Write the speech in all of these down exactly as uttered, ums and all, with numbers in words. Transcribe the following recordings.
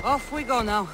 Off we go now.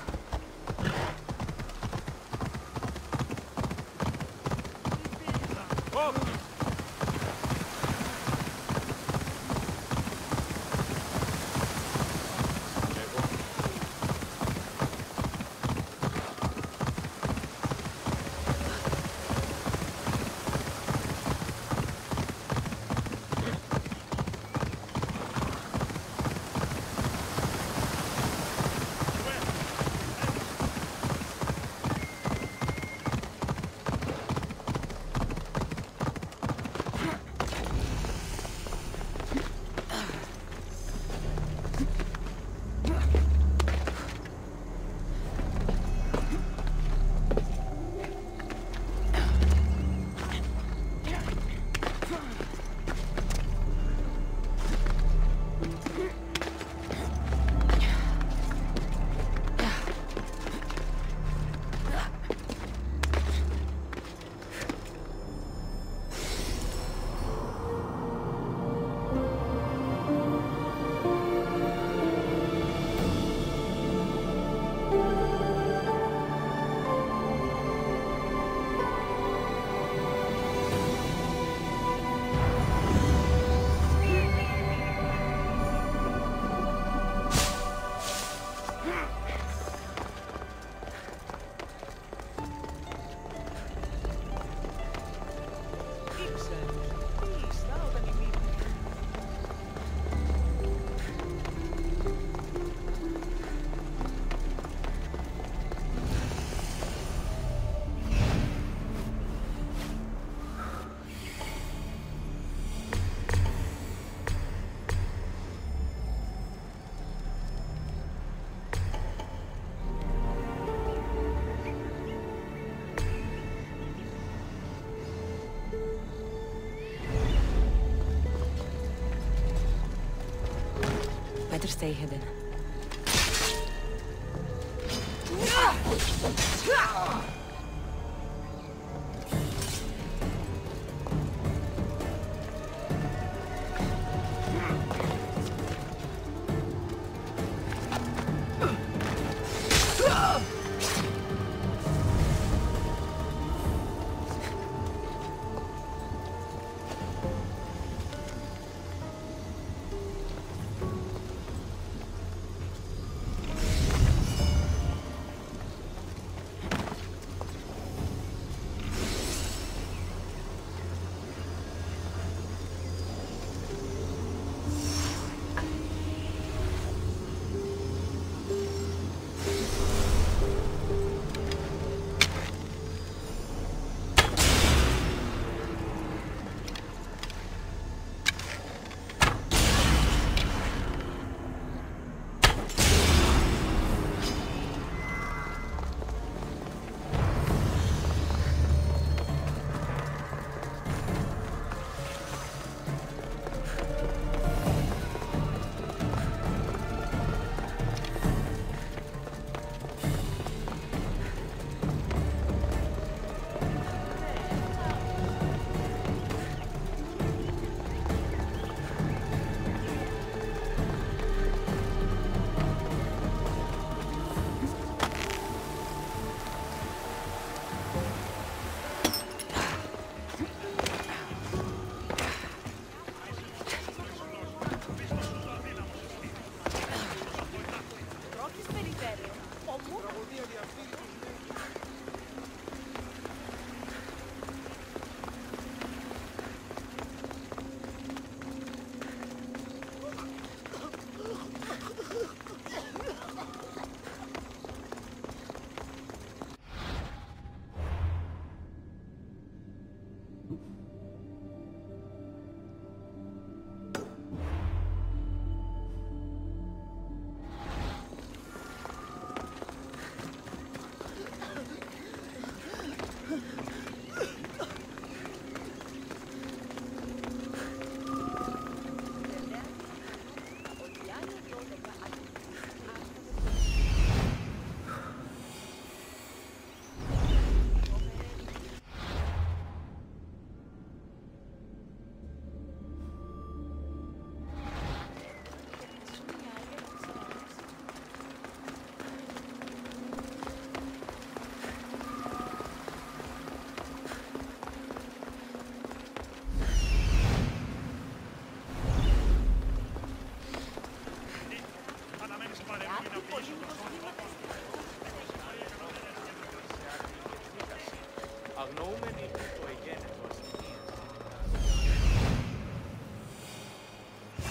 Better stay hidden.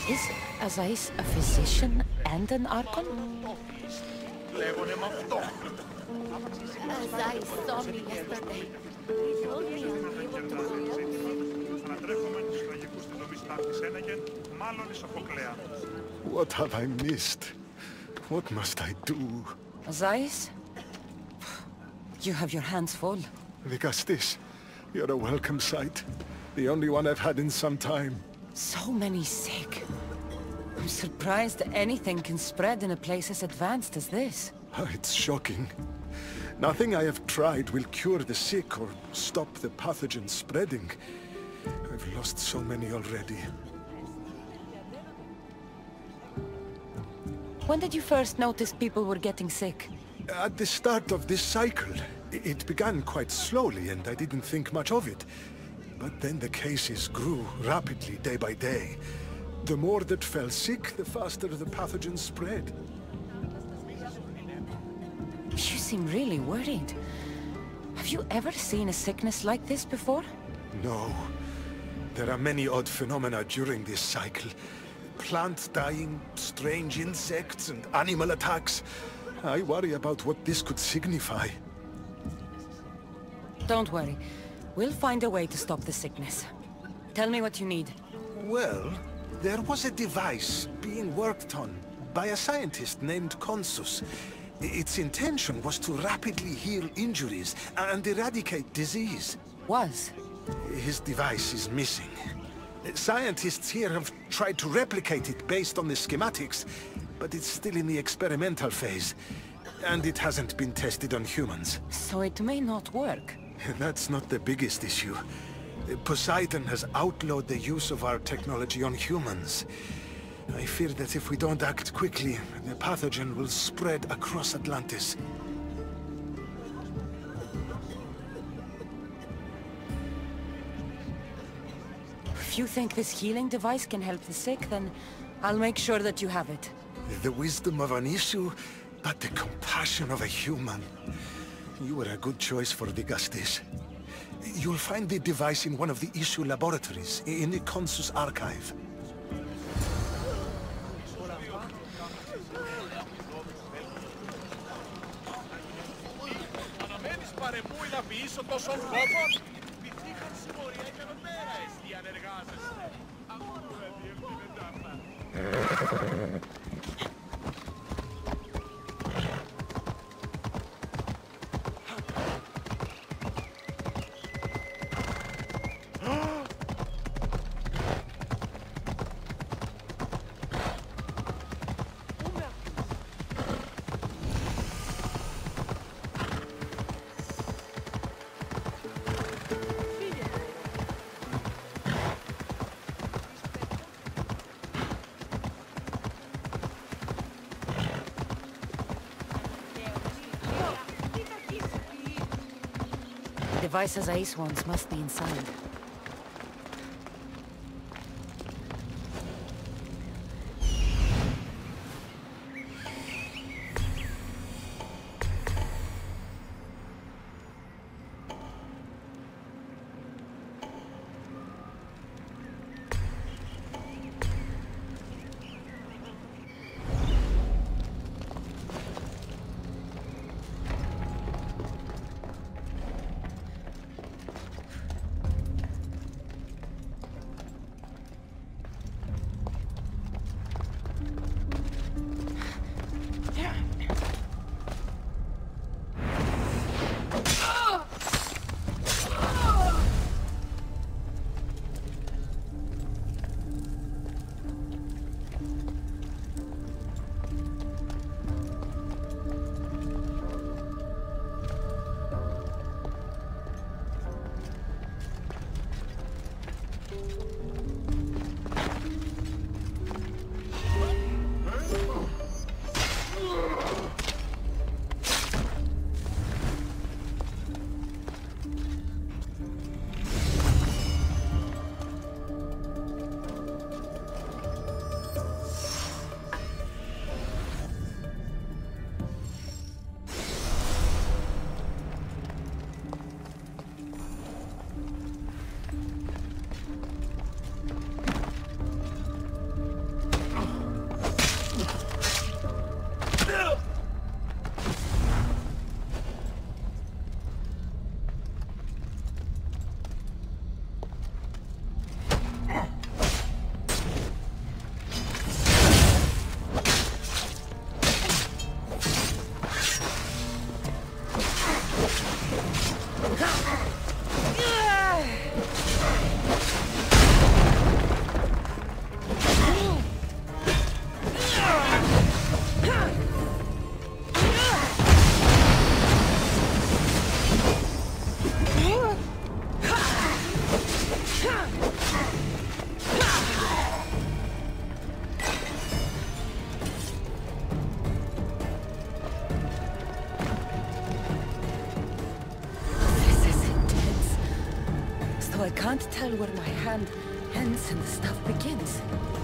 Is Azais a physician and an archon? Azais saw me yesterday. He told me I'm able to go. What have I missed? What must I do? Azais? You have your hands full. Vigastis, you're a welcome sight. The only one I've had in some time. So many sick. I'm surprised anything can spread in a place as advanced as this. It's shocking. Nothing I have tried will cure the sick or stop the pathogen spreading. I've lost so many already. When did you first notice people were getting sick? At the start of this cycle. It began quite slowly and I didn't think much of it. But then the cases grew rapidly day by day. The more that fell sick, the faster the pathogen spread. You seem really worried. Have you ever seen a sickness like this before? No. There are many odd phenomena during this cycle. Plants dying, strange insects, and animal attacks. I worry about what this could signify. Don't worry. We'll find a way to stop the sickness. Tell me what you need. Well, there was a device being worked on by a scientist named Consus. Its intention was to rapidly heal injuries and eradicate disease. Was? His device is missing. Scientists here have tried to replicate it based on the schematics, but it's still in the experimental phase. And it hasn't been tested on humans. So it may not work. That's not the biggest issue. Poseidon has outlawed the use of our technology on humans. I fear that if we don't act quickly, the pathogen will spread across Atlantis. If you think this healing device can help the sick, then I'll make sure that you have it. The wisdom of an issue, but the compassion of a human. You were a good choice for Vigastis. You'll find the device in one of the issue laboratories, in the Consus archive. The device as Ace wants must be inside. can't tell where my hand ends and the stuff begins.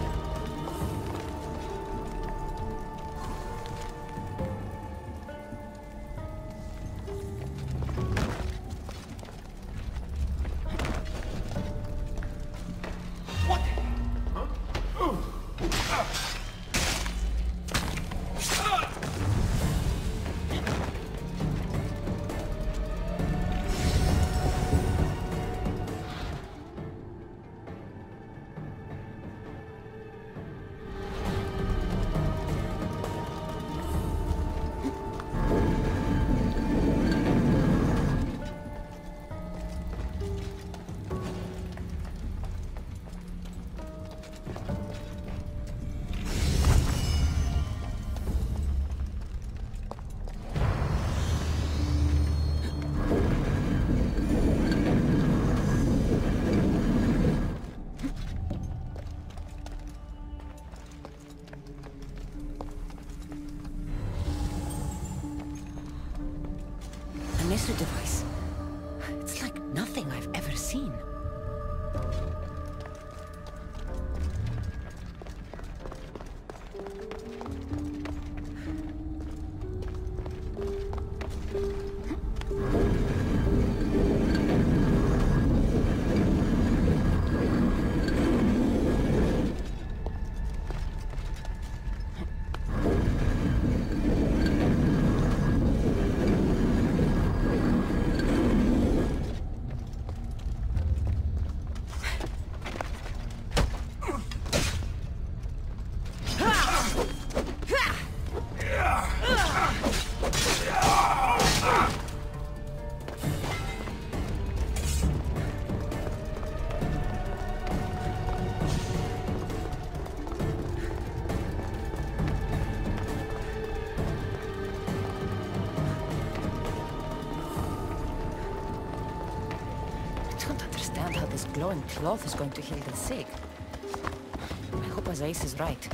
Missile device. It's like nothing I've ever seen. How this glowing cloth is going to heal the sick. I hope Ace is right.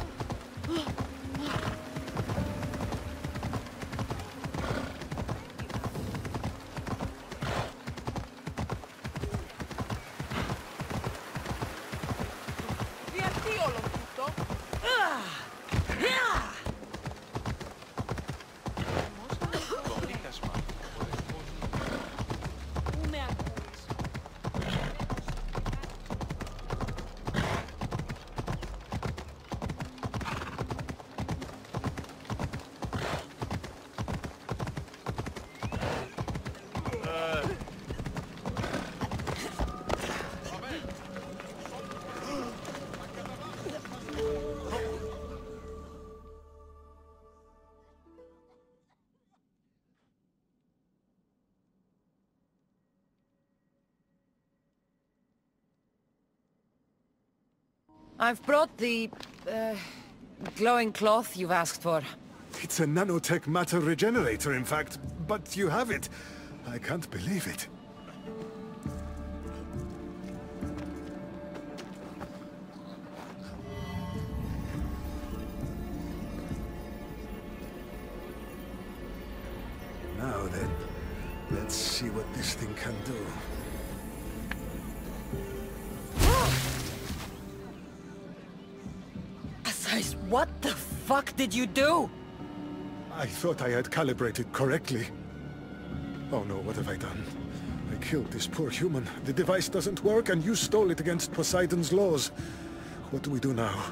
I've brought the, uh, glowing cloth you've asked for. It's a nanotech matter regenerator, in fact, but you have it. I can't believe it. Now then, let's see what this thing can do. What the fuck did you do? I thought I had calibrated correctly. Oh no, what have I done? I killed this poor human. The device doesn't work and you stole it against Poseidon's laws. What do we do now?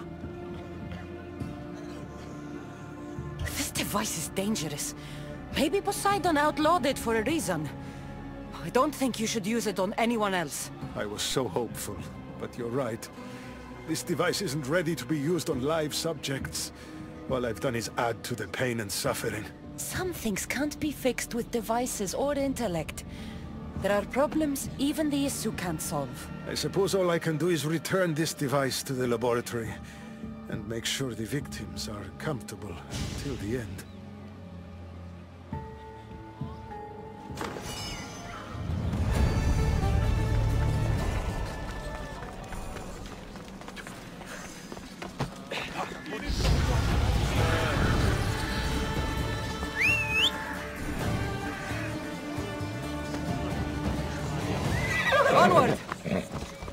This device is dangerous. Maybe Poseidon outlawed it for a reason. I don't think you should use it on anyone else. I was so hopeful, but you're right. This device isn't ready to be used on live subjects. All I've done is add to the pain and suffering. Some things can't be fixed with devices or intellect. There are problems even the Issue can't solve. I suppose all I can do is return this device to the laboratory and make sure the victims are comfortable until the end. Onward!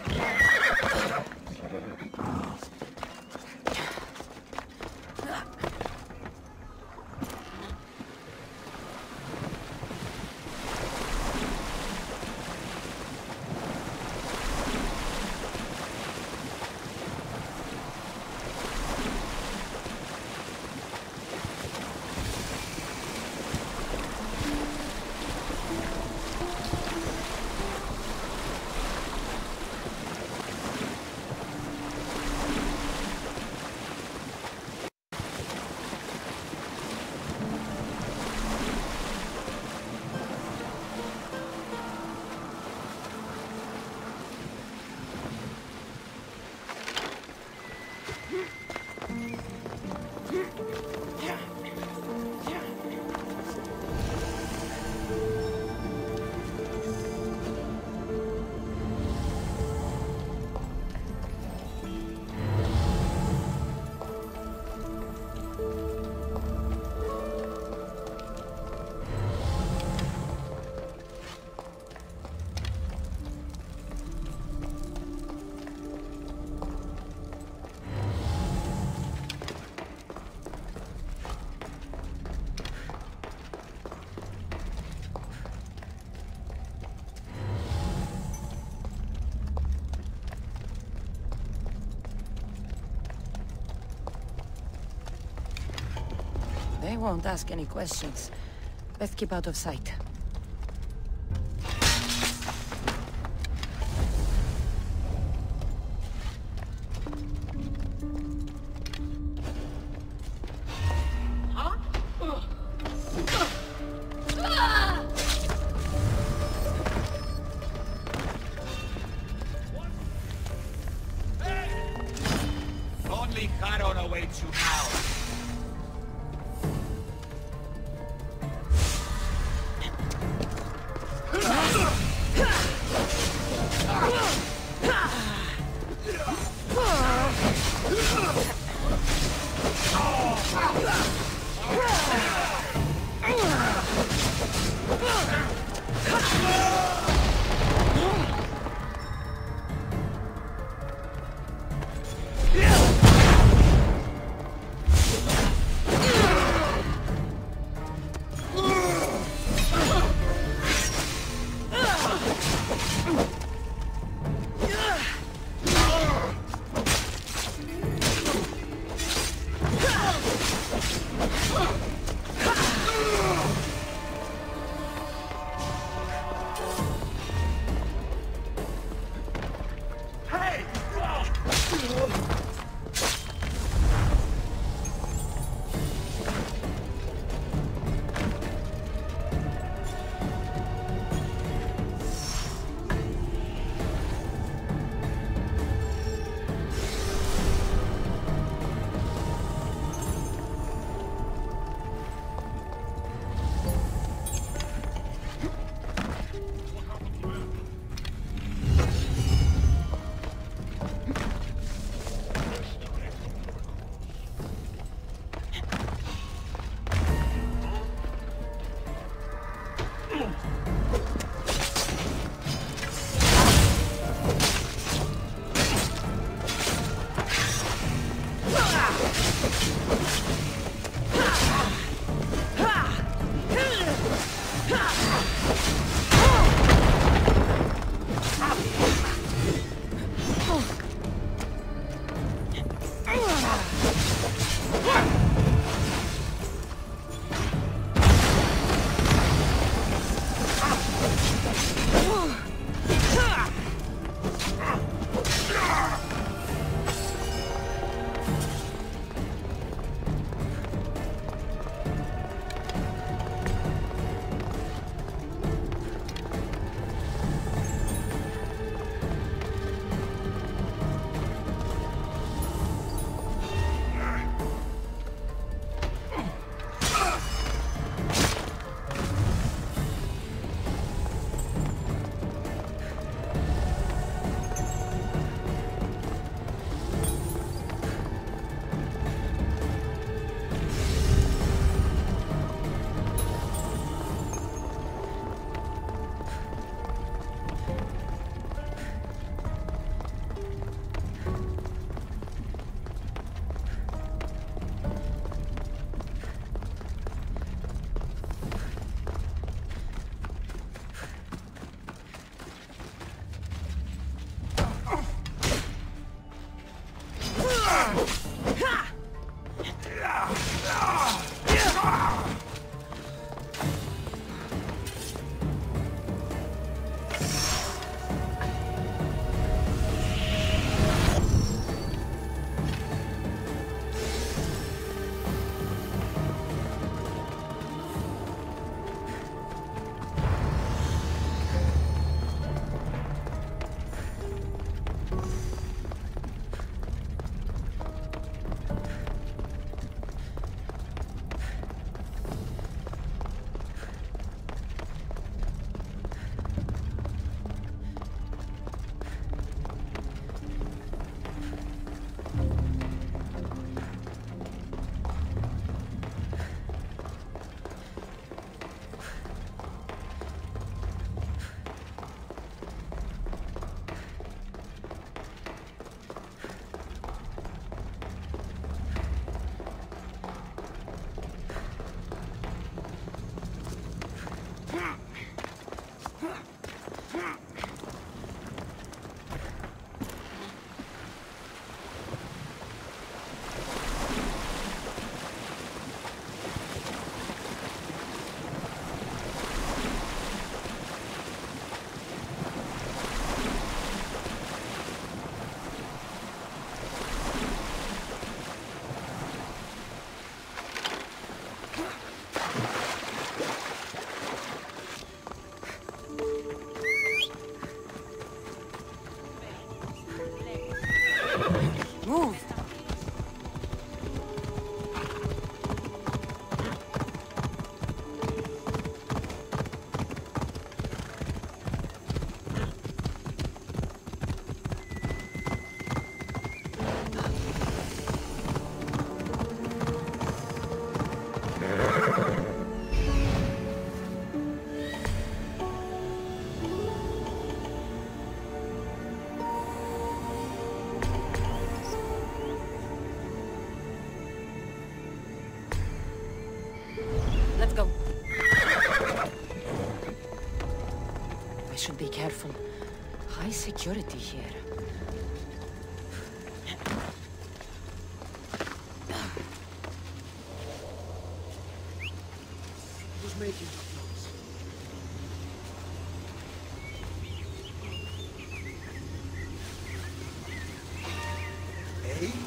They won't ask any questions. Best keep out of sight. Only Charon awaits you now. Let's go. I should be careful. High security here. Who's making the noise? Hey?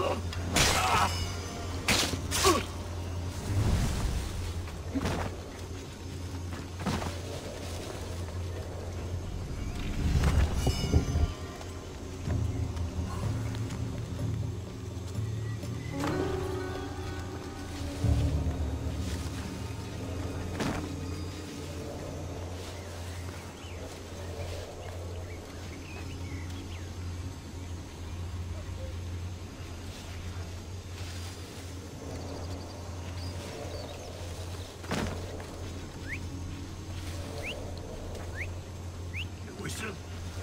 Whistle?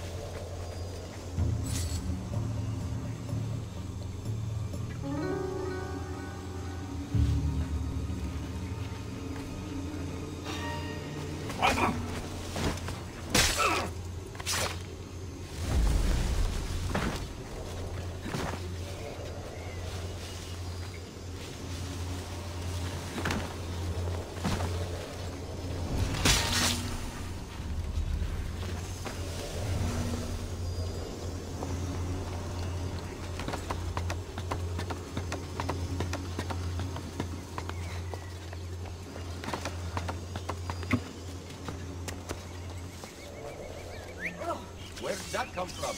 Where did that come from?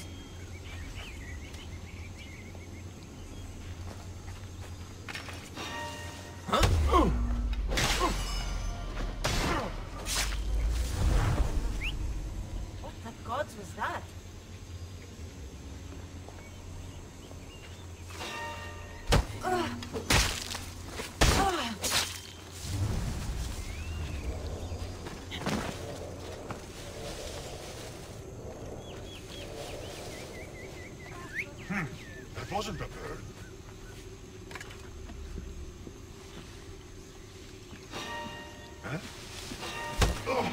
What the gods was that? Hmm, that wasn't a bird. Huh? Oh.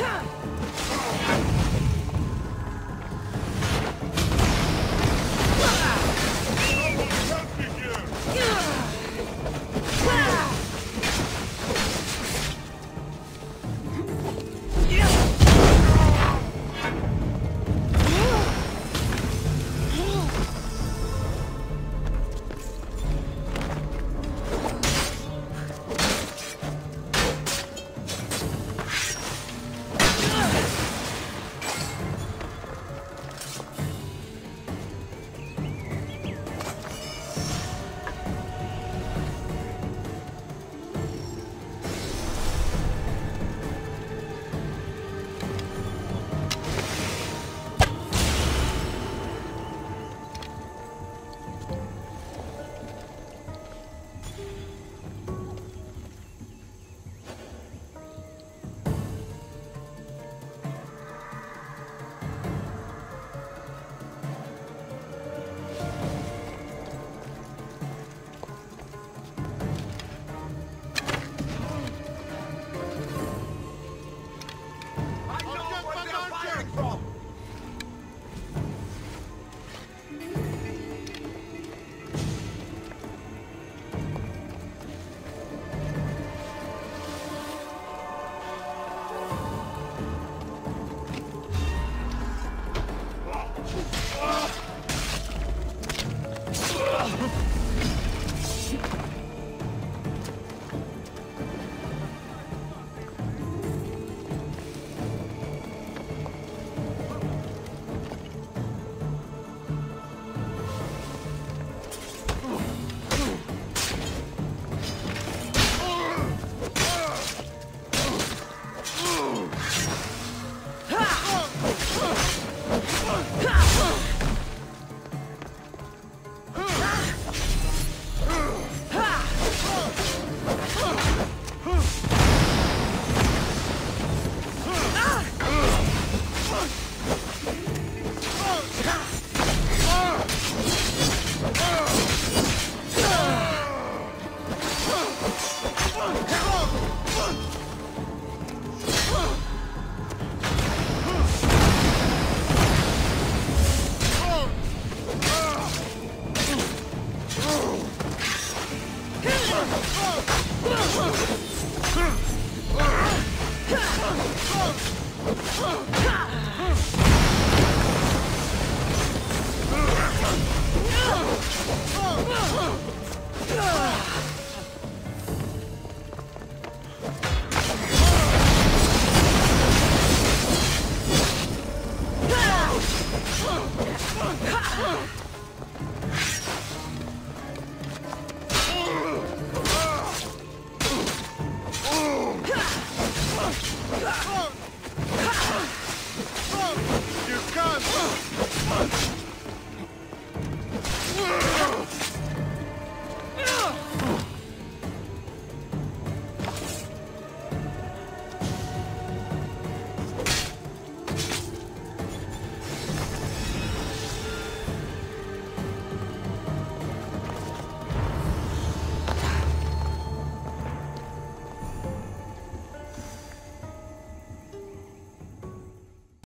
Ugh!